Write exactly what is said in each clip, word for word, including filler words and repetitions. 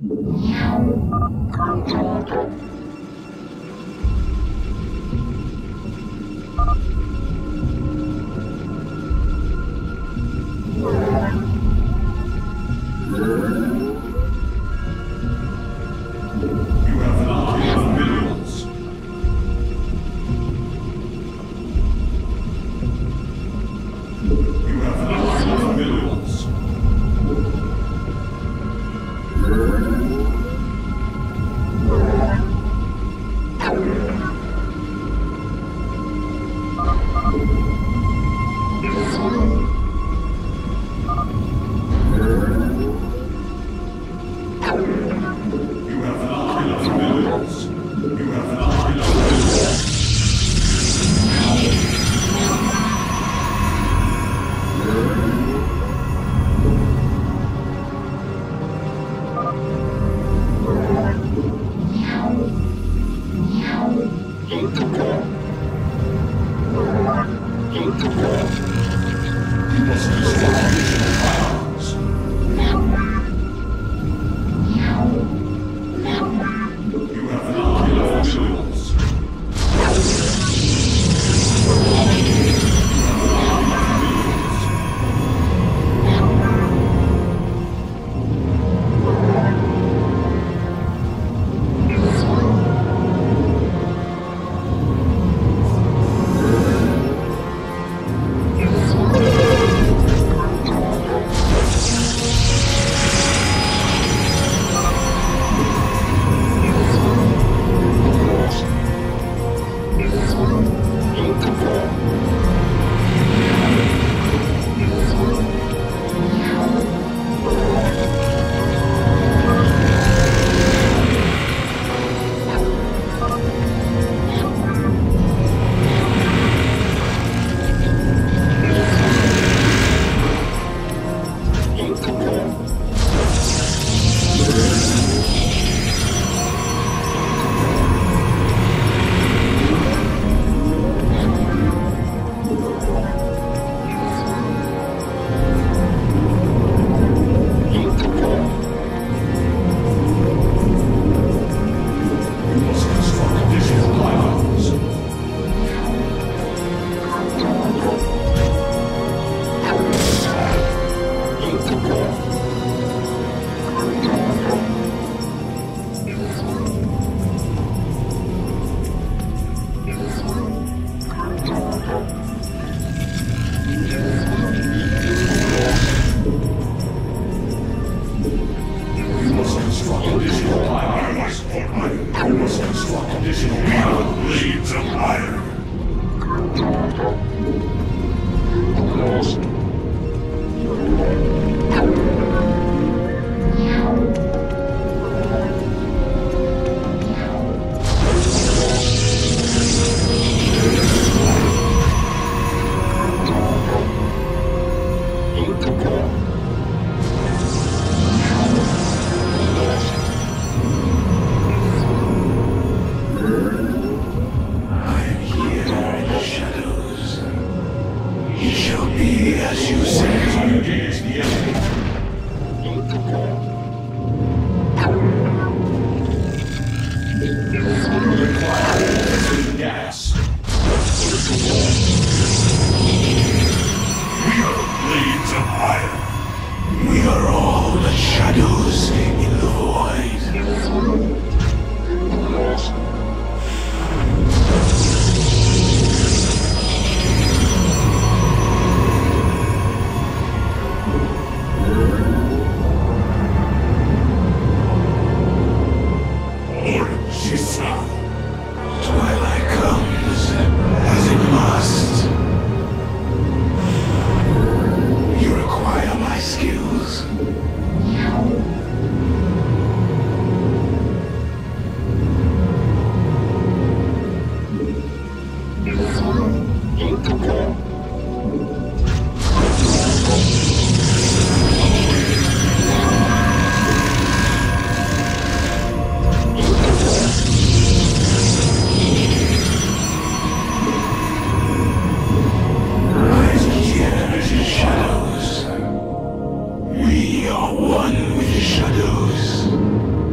We are one with the shadows.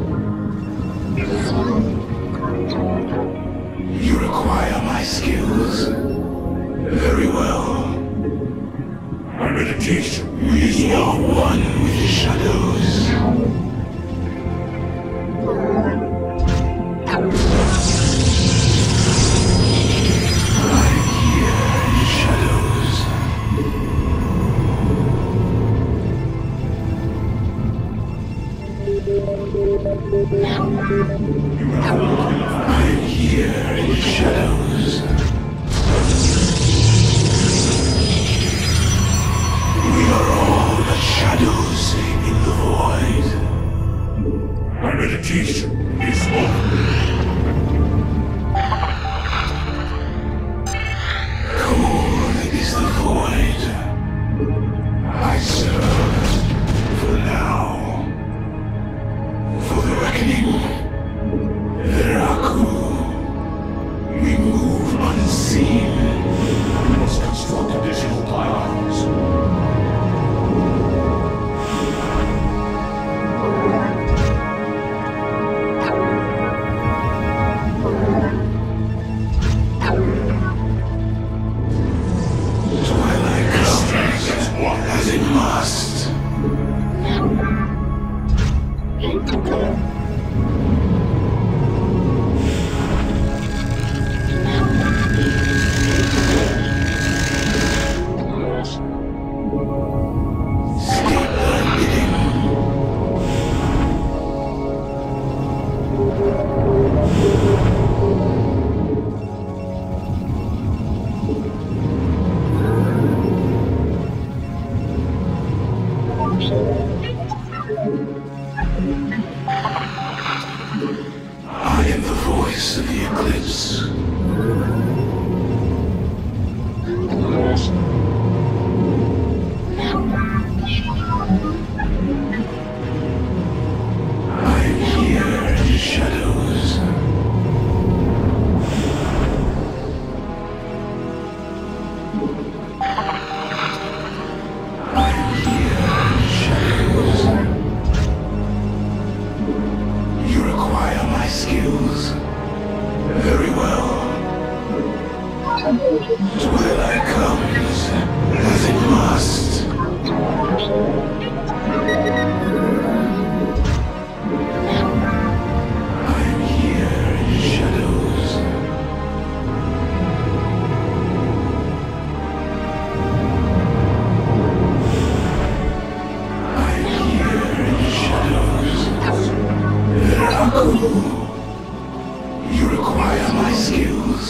You require my skills. Very well. My meditation is not one with the shadows. I'm here in the shadows. I'm here in the shadows. We are all but shadows in the void. My meditation is over. Cold is the void. I serve for now. For the reckoning. Veraku. We move unseen. We must construct additional pylons. Twilight comes as it must. I am the voice of the eclipse. I am here in the shadows. I am here in the shadows. You require my skills. Very well. Twilight comes as it must. I am here in the shadows. I am here in the shadows. Veraku. You require my skills.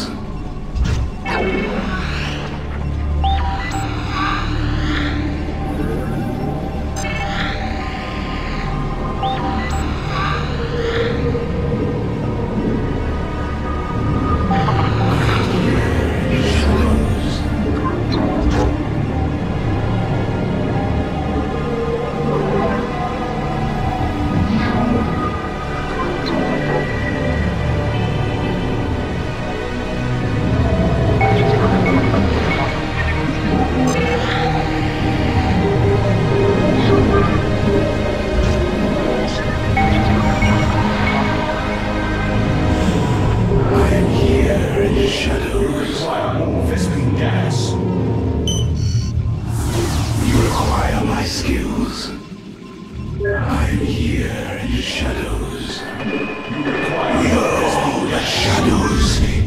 Shadows. More Vespene gas. You require my skills. I'm here in the shadows. We are all the shadows